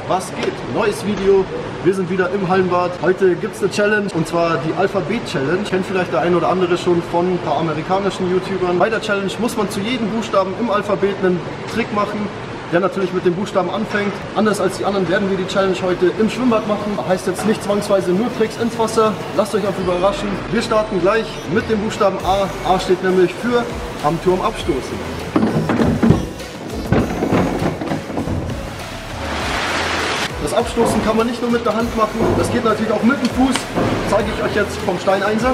Was geht? Neues Video. Wir sind wieder im Hallenbad. Heute gibt es eine Challenge und zwar die Alphabet-Challenge. Kennt vielleicht der ein oder andere schon von ein paar amerikanischen YouTubern. Bei der Challenge muss man zu jedem Buchstaben im Alphabet einen Trick machen, der natürlich mit dem Buchstaben anfängt. Anders als die anderen werden wir die Challenge heute im Schwimmbad machen. Heißt jetzt nicht zwangsweise nur Tricks ins Wasser. Lasst euch auch überraschen. Wir starten gleich mit dem Buchstaben A. A steht nämlich für am Turm abstoßen. Das Abstoßen kann man nicht nur mit der Hand machen, das geht natürlich auch mit dem Fuß. Zeige ich euch jetzt vom Steineinser.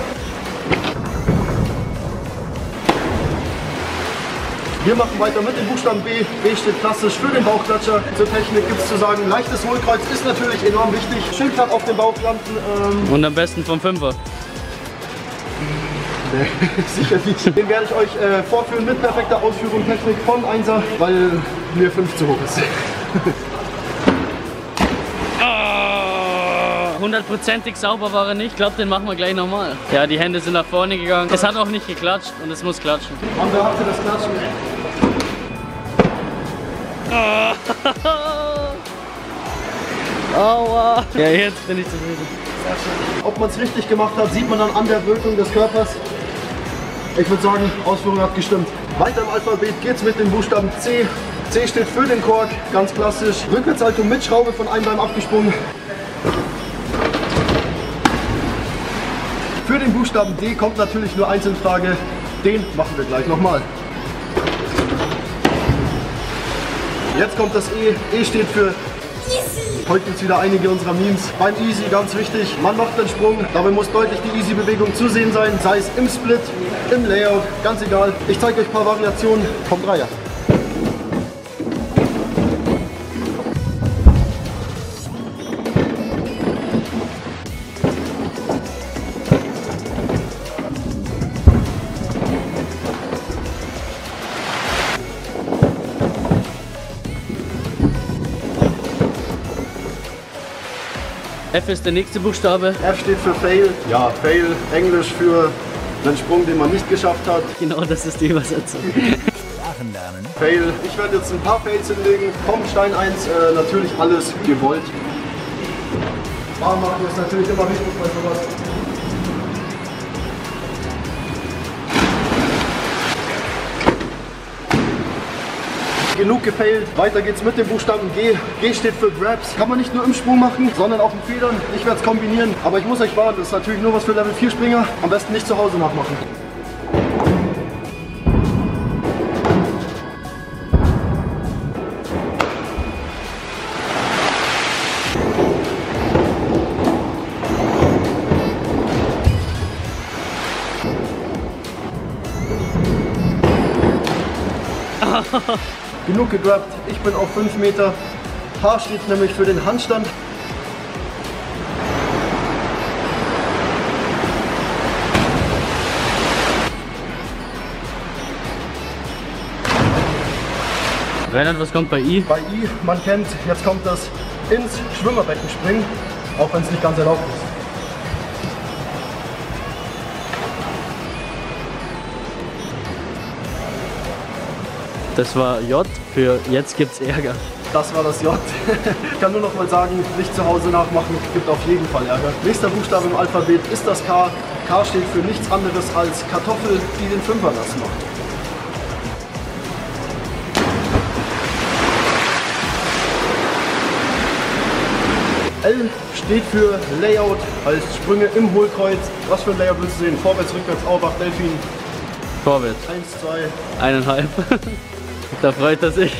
Wir machen weiter mit dem Buchstaben B. B steht klassisch für den Bauchklatscher. Zur Technik gibt es zu sagen, leichtes Hohlkreuz ist natürlich enorm wichtig. Schildklapp auf den Bauch landen. Und am besten vom Fünfer. Nee, sicher nicht. Den werde ich euch vorführen mit perfekter Ausführung, Technik von Einser, weil mir 5 zu hoch ist. 100%ig sauber war er nicht. Ich glaube, den machen wir gleich nochmal. Ja, die Hände sind nach vorne gegangen. Es hat auch nicht geklatscht und es muss klatschen. Und wer hatte das Klatschen? Aua. Ja, jetzt bin ich zufrieden. Ob man es richtig gemacht hat, sieht man dann an der Wirkung des Körpers. Ich würde sagen, Ausführung hat gestimmt. Weiter im Alphabet geht es mit dem Buchstaben C. C steht für den Kork, ganz klassisch. Rückwärtshaltung mit Schraube von einem Bein abgesprungen. Für den Buchstaben D kommt natürlich nur eins in Frage. Den machen wir gleich nochmal. Jetzt kommt das E. E steht für Easy. Heute gibt es wieder einige unserer Memes. Beim Easy ganz wichtig, man macht den Sprung. Dabei muss deutlich die Easy-Bewegung zu sehen sein. Sei es im Split, im Layout, ganz egal. Ich zeige euch ein paar Variationen vom Dreier. F ist der nächste Buchstabe. F steht für Fail. Ja, Fail, Englisch für einen Sprung, den man nicht geschafft hat. Genau, das ist die Übersetzung. Sprachen lernen. Fail. Ich werde jetzt ein paar Fails hinlegen. Vom Stein 1 natürlich alles gewollt. Warm machen ist natürlich immer wichtig bei sowas. Genug gefailt, weiter geht's mit dem Buchstaben G. G steht für Grabs. Kann man nicht nur im Sprung machen, sondern auch in Federn. Ich werde es kombinieren, aber ich muss euch warnen, das ist natürlich nur was für Level 4 Springer. Am besten nicht zu Hause nachmachen. Genug gegrabt, ich bin auf 5 Meter. H steht nämlich für den Handstand. Reinhard, was kommt bei I? Bei I, man kennt, jetzt kommt das ins Schwimmerbecken springen, auch wenn es nicht ganz erlaubt ist. Das war J für jetzt gibt's Ärger. Das war das J. Ich kann nur noch mal sagen, nicht zu Hause nachmachen, gibt auf jeden Fall Ärger. Nächster Buchstabe im Alphabet ist das K. K steht für nichts anderes als Kartoffel, die den Fünfer nass macht. L steht für Layout, heißt Sprünge im Hohlkreuz. Was für ein Layout willst du sehen? Vorwärts, rückwärts, Auerbach, Delfin. Vorwärts. 1, 2. 1,5. Da freut er sich.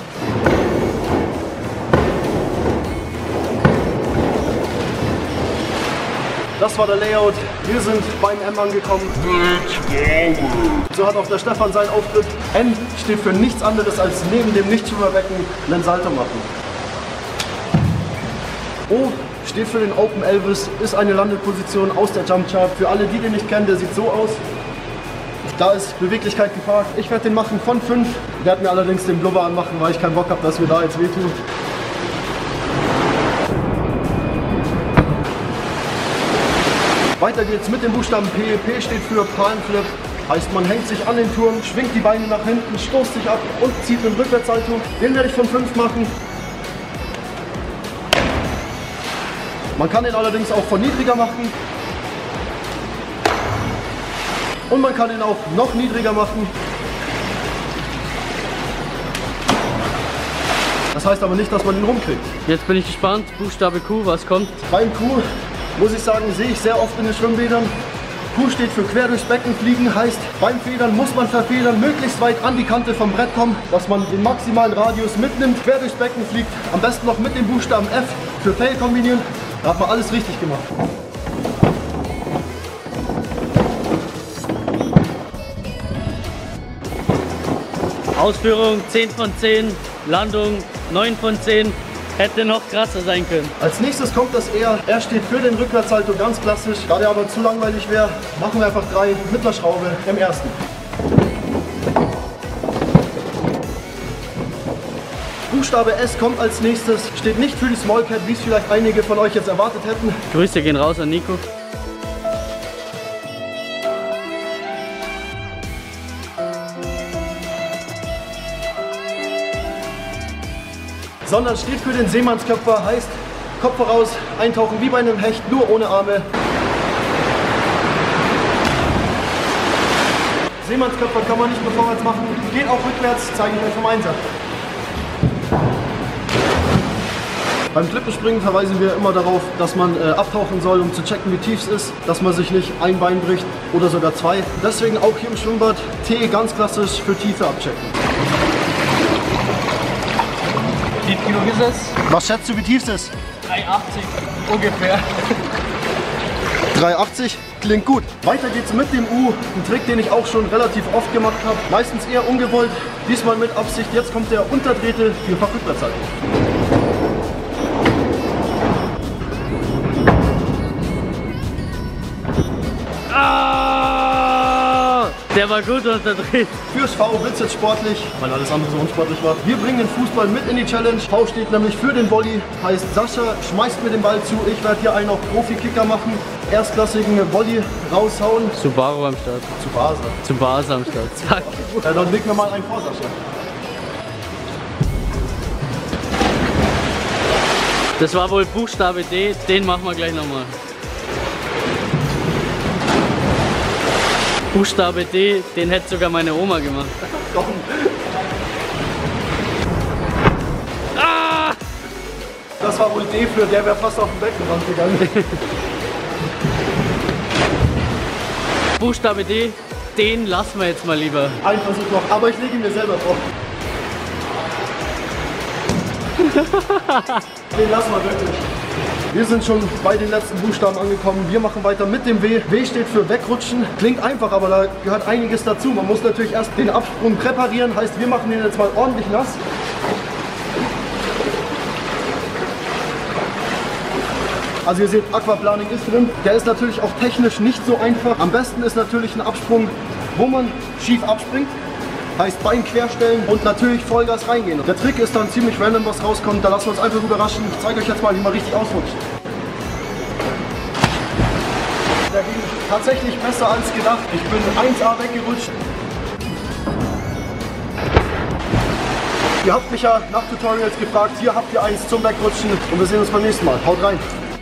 Das war der Layout. Wir sind beim M angekommen. So hat auch der Stefan seinen Auftritt. N steht für nichts anderes als neben dem Nichtschwimmerbecken einen Salto machen. O steht für den Open Elvis, ist eine Landeposition aus der Jump Chart. Für alle, die den nicht kennen, der sieht so aus. Da ist Beweglichkeit gefragt. Ich werde den machen von 5. Werde mir allerdings den Blubber anmachen, weil ich keinen Bock habe, dass wir da jetzt wehtun. Weiter geht's mit dem Buchstaben P. P steht für Palmflip. Heißt, man hängt sich an den Turm, schwingt die Beine nach hinten, stoßt sich ab und zieht einen Rückwärtssalto. Den werde ich von 5 machen. Man kann ihn allerdings auch von niedriger machen. Und man kann ihn auch noch niedriger machen. Das heißt aber nicht, dass man ihn rumkriegt. Jetzt bin ich gespannt. Buchstabe Q, was kommt? Beim Q, muss ich sagen, sehe ich sehr oft in den Schwimmbädern. Q steht für quer durchs Becken fliegen, heißt beim Federn muss man verfedern, möglichst weit an die Kante vom Brett kommen, dass man den maximalen Radius mitnimmt, quer durchs Becken fliegt, am besten noch mit dem Buchstaben F für Fail kombinieren. Da hat man alles richtig gemacht. Ausführung 10 von 10, Landung 9 von 10. Hätte noch krasser sein können. Als nächstes kommt das R. R steht für den Rückwärtssalto, ganz klassisch. Da der aber zu langweilig wäre, machen wir einfach 3 mit einer Schraube im ersten. Buchstabe S kommt als nächstes. Steht nicht für die Small Cat, wie es vielleicht einige von euch jetzt erwartet hätten. Grüße gehen raus an Nico. Sondern steht für den Seemannsköpfer, heißt Kopf voraus, eintauchen wie bei einem Hecht, nur ohne Arme. Seemannsköpfer kann man nicht nur vorwärts machen, geht auch rückwärts, zeige ich euch vom Einsatz. Beim Klippenspringen verweisen wir immer darauf, dass man abtauchen soll, um zu checken, wie tief es ist, dass man sich nicht ein Bein bricht oder sogar 2. Deswegen auch hier im Schwimmbad T ganz klassisch für Tiefe abchecken. Wie viel ist es? Was schätzt du, wie tief es ist? 3,80 ungefähr. 3,80 klingt gut. Weiter geht's mit dem U, ein Trick, den ich auch schon relativ oft gemacht habe. Meistens eher ungewollt, diesmal mit Absicht. Jetzt kommt der Unterdrehte vierfach Rückwärtssalto. Der war gut unterdreht. Fürs V wird's jetzt sportlich, weil alles andere so unsportlich war. Wir bringen den Fußball mit in die Challenge. V steht nämlich für den Volley, heißt Sascha schmeißt mir den Ball zu. Ich werde hier einen auf Profi-Kicker machen. Erstklassigen Volley raushauen. Subaru am Start. Zu Basa. Zu Basa am Start. Zack. Ja, dann leg mir mal einen vor, Sascha. Das war wohl Buchstabe D, den machen wir gleich nochmal. Buchstabe D, den hätte sogar meine Oma gemacht. Komm. Ah! Das war wohl D für, der wäre fast auf den Beckenrand gegangen. Buchstabe D, den lassen wir jetzt mal lieber. Ein Versuch noch, aber ich lege ihn mir selber vor. Den lassen wir wirklich. Wir sind schon bei den letzten Buchstaben angekommen. Wir machen weiter mit dem W. W steht für wegrutschen. Klingt einfach, aber da gehört einiges dazu. Man muss natürlich erst den Absprung präparieren. Heißt, wir machen den jetzt mal ordentlich nass. Also ihr seht, Aquaplaning ist drin. Der ist natürlich auch technisch nicht so einfach. Am besten ist natürlich ein Absprung, wo man schief abspringt. Heißt Bein querstellen und natürlich Vollgas reingehen. Der Trick ist dann ziemlich random, was rauskommt. Da lassen wir uns einfach überraschen. Ich zeige euch jetzt mal, wie man richtig ausrutscht. Der ging tatsächlich besser als gedacht. Ich bin 1A weggerutscht. Ihr habt mich ja nach Tutorials gefragt. Hier habt ihr eins zum Wegrutschen. Und wir sehen uns beim nächsten Mal. Haut rein.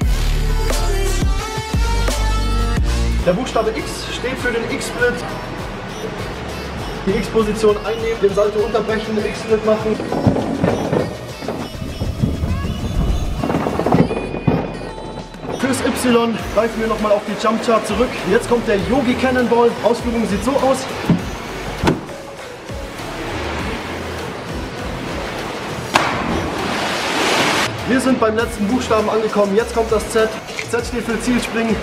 Der Buchstabe X steht für den X-Split. Die X-Position einnehmen, den Salto unterbrechen, den X-Split machen. Fürs Y greifen wir nochmal auf die Jump Chart zurück. Jetzt kommt der Yogi Cannonball. Ausführung sieht so aus. Wir sind beim letzten Buchstaben angekommen. Jetzt kommt das Z. Z steht für Zielspringen.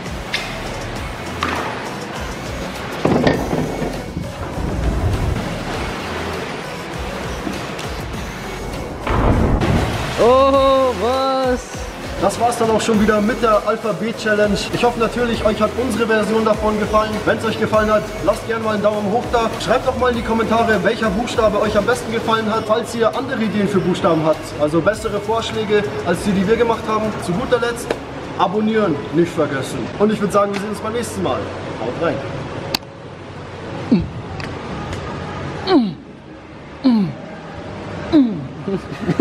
Oh, was? Das war's dann auch schon wieder mit der Alphabet-Challenge. Ich hoffe natürlich, euch hat unsere Version davon gefallen. Wenn es euch gefallen hat, lasst gerne mal einen Daumen hoch da. Schreibt doch mal in die Kommentare, welcher Buchstabe euch am besten gefallen hat, falls ihr andere Ideen für Buchstaben habt. Also bessere Vorschläge als die wir gemacht haben. Zu guter Letzt, abonnieren nicht vergessen. Und ich würde sagen, wir sehen uns beim nächsten Mal. Haut rein.